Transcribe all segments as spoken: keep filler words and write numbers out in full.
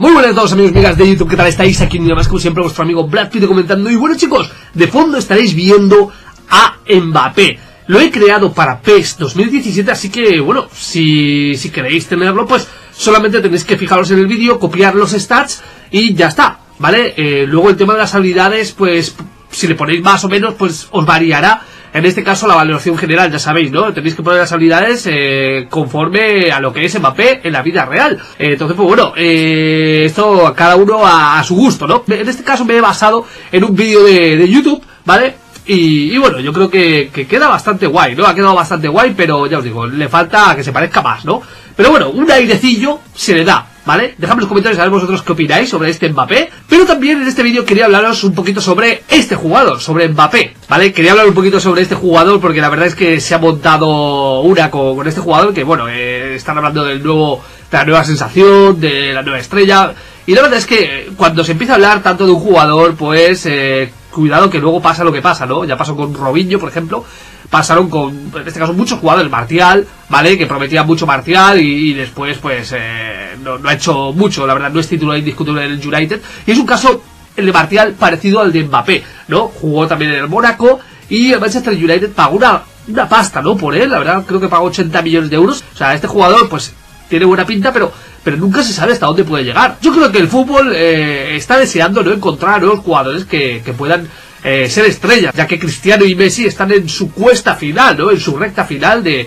Muy buenas a todos amigos y amigas de YouTube, ¿qué tal estáis? Aquí un día más como siempre vuestro amigo Brad Pitt comentando. Y bueno chicos, de fondo estaréis viendo a Mbappé. Lo he creado para PES dos mil diecisiete, así que bueno, si, si queréis tenerlo, pues solamente tenéis que fijaros en el vídeo, copiar los stats y ya está, ¿vale? Eh, luego el tema de las habilidades, pues si le ponéis más o menos, pues os variará. En este caso la valoración general, ya sabéis, ¿no? Tenéis que poner las habilidades eh, conforme a lo que es Mbappé en la vida real. Eh, entonces, pues bueno, eh, esto a cada uno a, a su gusto, ¿no? En este caso me he basado en un vídeo de, de YouTube, ¿vale? Y, y bueno, yo creo que, que queda bastante guay, ¿no? Ha quedado bastante guay, pero ya os digo, le falta que se parezca más, ¿no? Pero bueno, un airecillo se le da, ¿vale? Dejadme en los comentarios a ver vosotros qué opináis sobre este Mbappé. Pero también en este vídeo quería hablaros un poquito sobre este jugador, sobre Mbappé, ¿vale? Quería hablar un poquito sobre este jugador porque la verdad es que se ha montado una con, con este jugador que, bueno, eh, están hablando del nuevo, de la nueva sensación, de la nueva estrella. Y la verdad es que cuando se empieza a hablar tanto de un jugador, pues eh, cuidado que luego pasa lo que pasa, ¿no? Ya pasó con Robinho, por ejemplo. Pasaron con, en este caso, muchos jugadores, Martial, ¿vale? Que prometían mucho Martial y, y después, pues, eh, no, no ha hecho mucho, la verdad, no es titular indiscutible en el United. Y es un caso, el de Martial, parecido al de Mbappé, ¿no? Jugó también en el Mónaco y el Manchester United pagó una, una pasta, ¿no? Por él, la verdad, creo que pagó ochenta millones de euros. O sea, este jugador, pues, tiene buena pinta, pero, pero nunca se sabe hasta dónde puede llegar. Yo creo que el fútbol eh, está deseando, ¿no? Encontrar nuevos jugadores que, que puedan... Eh, ser estrellas, ya que Cristiano y Messi están en su cuesta final, ¿no? En su recta final de,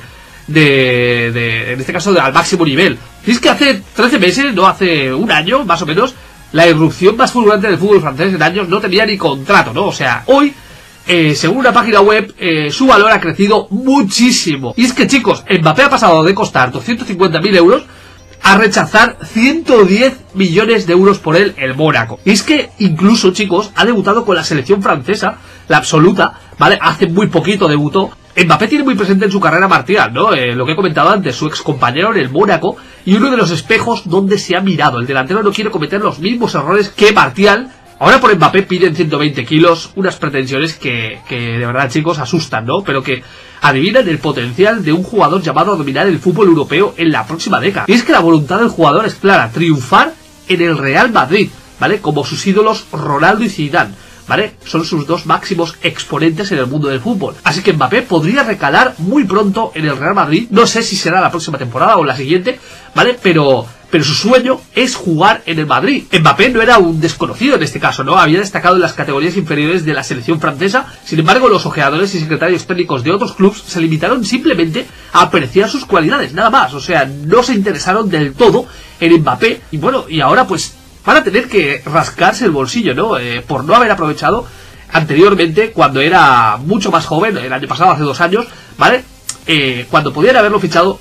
de, de en este caso, de, al máximo nivel. Y es que hace trece meses, no hace un año, más o menos, la irrupción más fulgurante del fútbol francés en años no tenía ni contrato, ¿no? O sea, hoy, eh, según una página web, eh, su valor ha crecido muchísimo. Y es que, chicos, Mbappé ha pasado de costar doscientos cincuenta mil euros a rechazar ciento diez millones de euros por él el Mónaco. Y es que incluso, chicos, ha debutado con la selección francesa, la absoluta, ¿vale? Hace muy poquito debutó. Mbappé tiene muy presente en su carrera Martial, ¿no? Eh, lo que he comentado antes, su ex compañero en el Mónaco, y uno de los espejos donde se ha mirado. El delantero no quiere cometer los mismos errores que Martial. Ahora por Mbappé piden ciento veinte kilos, unas pretensiones que, que de verdad, chicos, asustan, ¿no? Pero que adivinan el potencial de un jugador llamado a dominar el fútbol europeo en la próxima década. Y es que la voluntad del jugador es clara, triunfar en el Real Madrid, ¿vale? Como sus ídolos Ronaldo y Zidane, ¿vale? Son sus dos máximos exponentes en el mundo del fútbol. Así que Mbappé podría recalar muy pronto en el Real Madrid. No sé si será la próxima temporada o la siguiente, ¿vale? Pero... pero su sueño es jugar en el Madrid. Mbappé no era un desconocido en este caso, ¿no? Había destacado en las categorías inferiores de la selección francesa. Sin embargo, los ojeadores y secretarios técnicos de otros clubes se limitaron simplemente a apreciar sus cualidades, nada más. O sea, no se interesaron del todo en Mbappé. Y bueno, y ahora pues van a tener que rascarse el bolsillo, ¿no? Eh, por no haber aprovechado anteriormente, cuando era mucho más joven, el año pasado, hace dos años, ¿vale? Eh, cuando podían haberlo fichado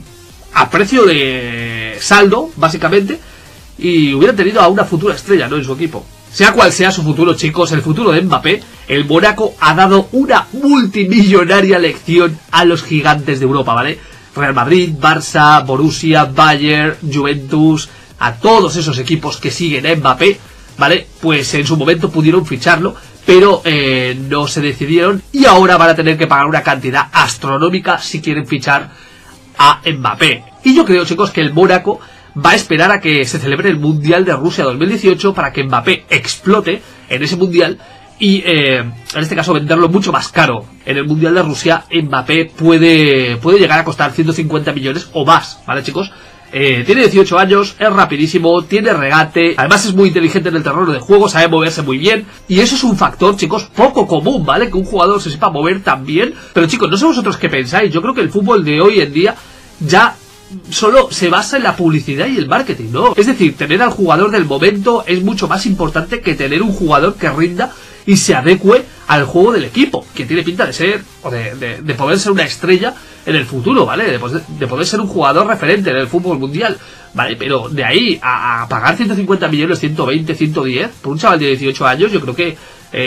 a precio de saldo, básicamente, y hubieran tenido a una futura estrella, ¿no? En su equipo. Sea cual sea su futuro, chicos, el futuro de Mbappé, el Mónaco ha dado una multimillonaria lección a los gigantes de Europa, ¿vale? Real Madrid, Barça, Borussia, Bayern, Juventus, a todos esos equipos que siguen a Mbappé, ¿vale? Pues en su momento pudieron ficharlo, pero eh, no se decidieron y ahora van a tener que pagar una cantidad astronómica si quieren fichar a Mbappé. Y yo creo, chicos, que el Mónaco va a esperar a que se celebre el Mundial de Rusia dos mil dieciocho para que Mbappé explote en ese Mundial y, eh, en este caso, venderlo mucho más caro. En el Mundial de Rusia, Mbappé puede, puede llegar a costar ciento cincuenta millones o más, ¿vale, chicos? Eh, tiene dieciocho años, es rapidísimo, tiene regate, además es muy inteligente en el terreno de juego, sabe moverse muy bien, y eso es un factor, chicos, poco común, ¿vale? Que un jugador se sepa mover tan bien. Pero chicos, no sé vosotros qué pensáis, yo creo que el fútbol de hoy en día ya solo se basa en la publicidad y el marketing, ¿no? Es decir, tener al jugador del momento es mucho más importante que tener un jugador que rinda y se adecue al juego del equipo, que tiene pinta de ser, o de, de, de poder ser una estrella en el futuro, ¿vale? De, de poder ser un jugador referente en el fútbol mundial, ¿vale? Pero de ahí a, a pagar ciento cincuenta millones, ciento veinte, ciento diez por un chaval de dieciocho años, yo creo que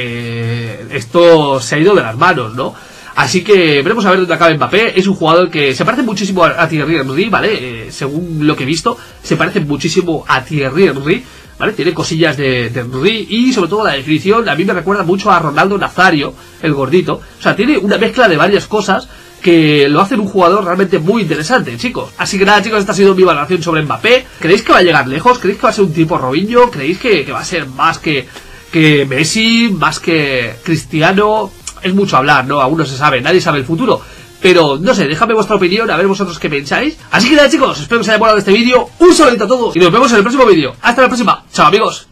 eh, esto se ha ido de las manos, ¿no? Así que veremos a ver dónde acaba Mbappé. Es un jugador que se parece muchísimo a, a Thierry Henry, ¿vale? Eh, según lo que he visto, se parece muchísimo a Thierry Henry, ¿vale? Tiene cosillas de, de Henry y sobre todo la definición a mí me recuerda mucho a Ronaldo Nazario, el gordito. O sea, tiene una mezcla de varias cosas que lo hacen un jugador realmente muy interesante, chicos. Así que nada, chicos, esta ha sido mi valoración sobre Mbappé. ¿Creéis que va a llegar lejos? ¿Creéis que va a ser un tipo Robinho? ¿Creéis que, que va a ser más que, que Messi, más que Cristiano? Es mucho hablar, ¿no? Aún no se sabe, nadie sabe el futuro. Pero, no sé, dejadme vuestra opinión, a ver vosotros qué pensáis. Así que nada, chicos, espero que os haya molado este vídeo. Un saludito a todos y nos vemos en el próximo vídeo. Hasta la próxima. Chao, amigos.